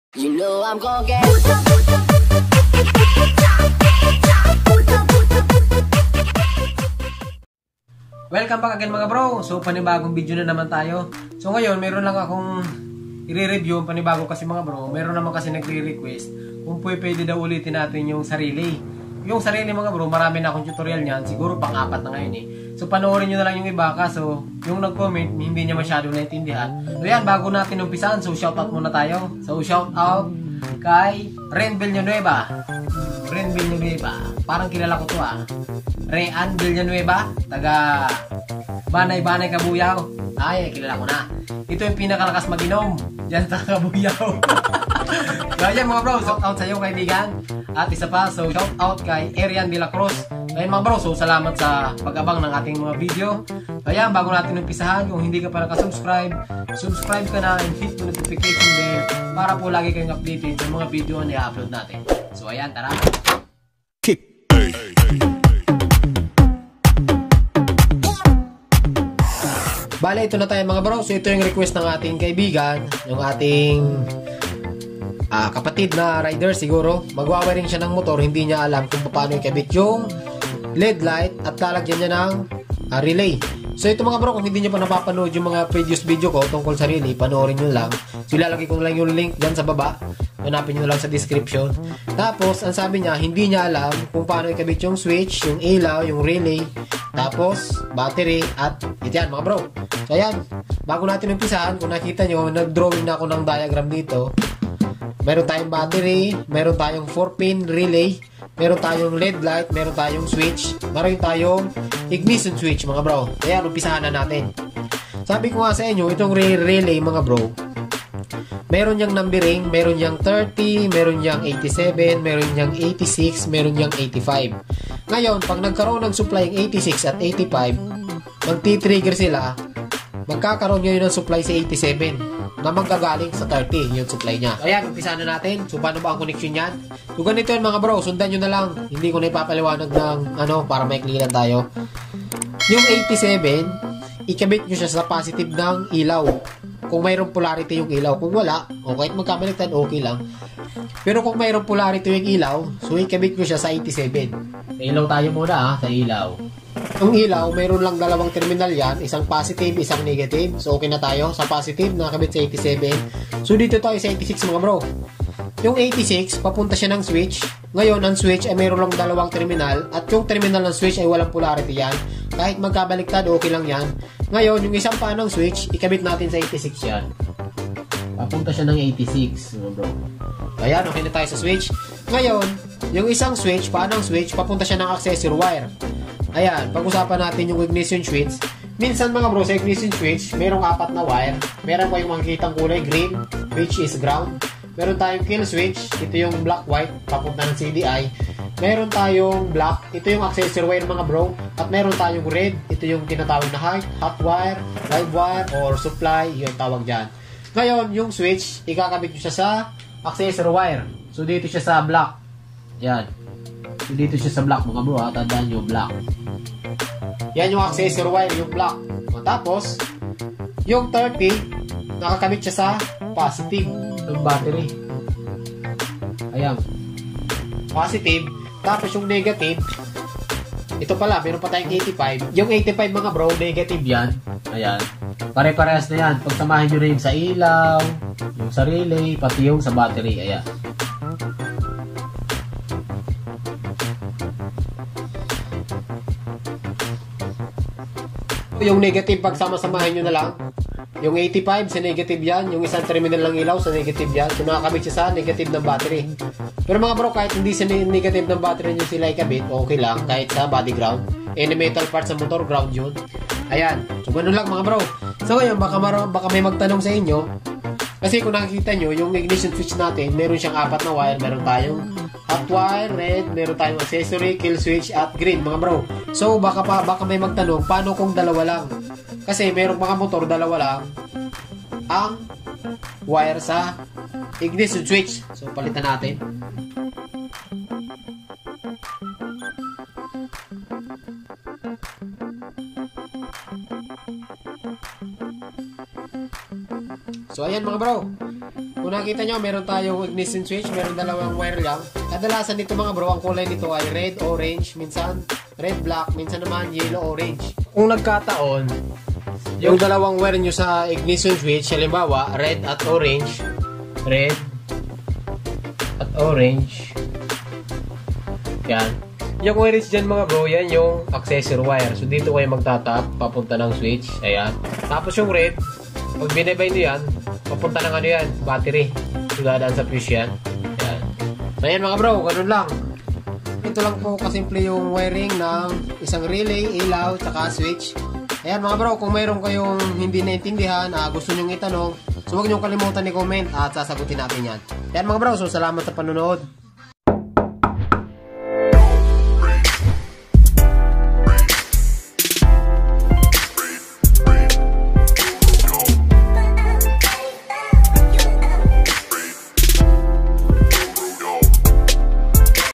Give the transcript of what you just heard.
You know I'm gonna get Welcome back again mga bro. So panibagong video na naman tayo. So ngayon meron lang akong i-review panibago kasi mga bro. Meron naman kasi nagre-request kung pwede daw ulitin natin yung sarili. Yung sarili mga bro, marami na akong tutorial niyan. Siguro pang-apat na ngayon eh. So panoorin nyo na lang yung iba kaso yung nag-comment hindi niya masyado naintindihan. So yan, bago natin umpisahan, so shoutout muna tayo. So shoutout kay Ren Villanueva. Ren Villanueva. Parang kilala ko to ah. Rean Villanueva, taga Banay-Banay, Kabuyaw. Ay, kilala ko na. Ito yung pinakalakas mag-inom diyan sa Kabuyaw. Kaya mga bro, shout out sa iyo kaibigan. At isa pa, so shout out kay Arian de la Cruz. Kaya mga bro, so salamat sa pag-abang ng ating mga video. Kaya bago natin umpisahan, kung hindi ka pa nakasubscribe, subscribe ka na and hit the notification bell para po lagi kayong updated sa mga video na i-upload natin. So ayan, tara. Bale, ito na tayo mga bro. So ito yung request ng ating kaibigan, yung ating kapatid na rider siguro. Magwawiring siya ng motor, hindi niya alam kung paano ikabit yung LED light at lalagyan niya ng relay. So ito mga bro, kung hindi niyo pa napapanood yung mga previous video ko tungkol sa relay, panoorin niyo lang. So ilalagay ko na lang yung link dyan sa baba. Hanapin nyo lang sa description. Tapos, ang sabi niya, hindi niya alam kung paano ikabit yung switch, yung ilaw, yung relay, tapos, battery, at ito yan mga bro. So ayan, bago natin umpisahan, kung nakita nyo, nag-drawing na ako ng diagram dito. Meron tayong battery, meron tayong 4-pin relay, meron tayong LED light, meron tayong switch, meron tayong ignition switch mga bro. Ayan, umpisahan na natin. Sabi ko nga sa inyo, itong relay mga bro, meron niyang numbering, meron niyang 30, meron niyang 87, meron niyang 86, meron niyang 85. Ngayon, pag nagkaroon ng supply ng 86 at 85, magti-trigger sila, magkakaroon nyo ng supply sa 87 na magkagaling sa 30, yung supply niya. Ayan, umpisa na natin. So, paano ba ang connection yan? So, ganito yun mga bro, sundan nyo na lang. Hindi ko na ipapaliwanag ng para maikli lang tayo. Yung 87, ikabit nyo siya sa positive ng ilaw. Kung mayroong polarity yung ilaw, kung wala, o kahit magkabaliktad, okay lang. Pero kung mayroong polarity yung ilaw, so ikabit ko siya sa 87. Ilaw tayo muna sa ilaw. Yung ilaw, mayroon lang dalawang terminal yan, isang positive, isang negative. So okay na tayo sa positive, nakabit sa 87. So dito tayo sa 86 mga bro. Yung 86, papunta siya ng switch. Ngayon, ang switch ay mayroon lang dalawang terminal at yung terminal ng switch ay walang polarity yan. Kahit magkabaliktad, okay lang yan. Ngayon, yung isang paanong switch, ikabit natin sa 86 yan. Papunta siya ng 86, mga bro. Ayan, okay na tayo sa switch. Ngayon, yung isang switch, paanong switch, papunta siya ng accessory wire. Ayan, pag-usapan natin yung ignition switch. Minsan mga bro, sa ignition switch, mayroong 4 na wire. Meron kayong makikitang kulay green, which is ground. Meron tayong kill switch, ito yung black-white, papunta ng CDI. Meron tayong black, ito yung accessory wire mga bro. At meron tayong red, ito yung tinatawag na hot wire, live wire, or supply, yung tawag dyan. Ngayon, yung switch, ikakabit nyo siya sa accessory wire. So, dito siya sa black. Yan. So, dito siya sa black mga bro, ha? Tandaan nyo, black. Yan yung accessory wire, yung black. Tapos, yung 30, nakakabit siya sa positive ng battery. Ayan. Positive. Tapos yung negative, ito pala, meron pa tayong 85. Yung 85 mga bro, negative yan. Ayan. Pare-parehas na yan. Pagsamahin nyo rin sa ilaw, yung sa relay, pati yung sa battery. Ayan. Yung negative, pagsama-samahin nyo na lang. Yung 85 sa negative yan, yung isang terminal ng ilaw sa negative yan. So nakakabit siya sa negative ng battery. Pero mga bro, kahit hindi sa negative ng battery nyo sila ikabit, okay lang. Kahit sa body ground. Any metal parts sa motor, ground yun. Ayan. So ganun lang mga bro. So ngayon, baka may magtanong sa inyo. Kasi kung nakikita nyo, yung ignition switch natin, meron siyang 4 na wire. Meron tayong hot wire, red, meron tayong accessory, kill switch, at green mga bro. So baka may magtanong, paano kung dalawa lang? Kasi merong mga motor, dalawa lang ang wire sa ignition switch. So palitan natin. So ayan mga bro, kung Kung nakita nyo, meron tayong ignition switch, meron dalawang wire lang. Kadalasan nito mga bro, ang kulay nito ay red, orange, minsan red, black, minsan naman yellow, orange. Kung nagkataon, yung dalawang wire nyo sa ignition switch, halimbawa, red at orange, yan. Yung wires dyan mga bro, yan yung accessory wire. So dito kayo magtatap, papunta ng switch. Ayan. Tapos yung red, pag binibay nyo yan, papunta ng ano yan, battery. So dadaan sa fuse yan. Ayan. So ayan mga bro, ganun lang. Ito lang po kasimple yung wiring ng isang relay, ilaw, tsaka switch. Ayan mga bro, kung mayroon kayong hindi naintindihan, gusto nyong itanong, so huwag nyong kalimutan i-comment at sasagutin natin yan. Ayan mga bro, so salamat sa panonood.